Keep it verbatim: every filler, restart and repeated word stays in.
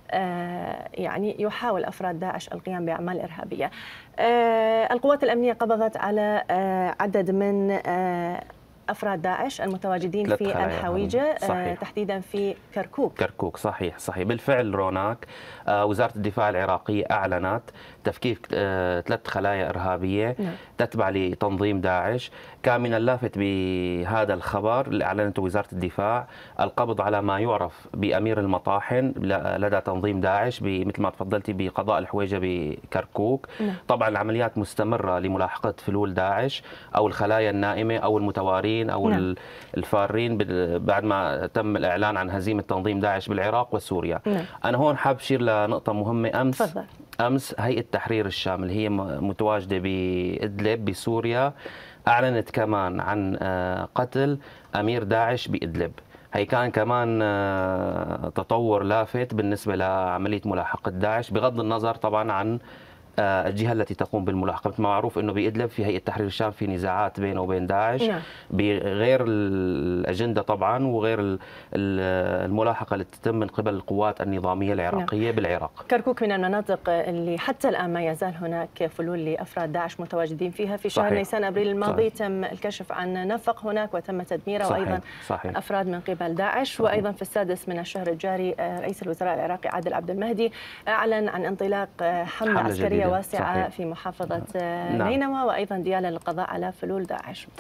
يعني يحاول أفراد داعش القيام بأعمال إرهابية. القوات الأمنية قبضت على عدد من أفراد داعش المتواجدين في الحويجة، تحديدا في كركوك. كركوك صحيح صحيح بالفعل. روناك وزارة الدفاع العراقية أعلنت تفكيك ثلاث خلايا إرهابية نعم. تتبع لتنظيم داعش. كان من اللافت بهذا الخبر اللي أعلنته وزارة الدفاع القبض على ما يعرف بأمير المطاحن لدى تنظيم داعش مثل ما تفضلتي بقضاء الحويجة بكركوك نعم. طبعا العمليات مستمرة لملاحقة فلول داعش أو الخلايا النائمة أو المتوارين أو نعم. الفارين بعد ما تم الإعلان عن هزيمة تنظيم داعش بالعراق وسوريا نعم. أنا هون حاب أشير لنقطة مهمة. أمس فضل. أمس هيئة تحرير الشام اللي هي متواجدة بإدلب بسوريا أعلنت كمان عن قتل أمير داعش بإدلب. هي كان كمان تطور لافت بالنسبة لعملية ملاحقة داعش بغض النظر طبعا عن الجهة التي تقوم بالملاحقة. مثل ما معروف أنه بإدلب في هيئة تحرير الشام في نزاعات بينه وبين داعش نعم. بغير الأجندة طبعا وغير الملاحقة التي تتم من قبل القوات النظامية العراقية نعم. بالعراق. كركوك من المناطق اللي حتى الآن ما يزال هناك فلول لأفراد داعش متواجدين فيها. في شهر صحيح. نيسان أبريل الماضي صحيح. تم الكشف عن نفق هناك وتم تدميره صحيح. وأيضا صحيح. أفراد من قبل داعش صحيح. وأيضا في السادس من الشهر الجاري رئيس الوزراء العراقي عادل عبد المهدي أعلن عن انطلاق حملة عسكرية واسعة صحيح. في محافظة نعم. نينوى وأيضا ديالى للقضاء على فلول داعش.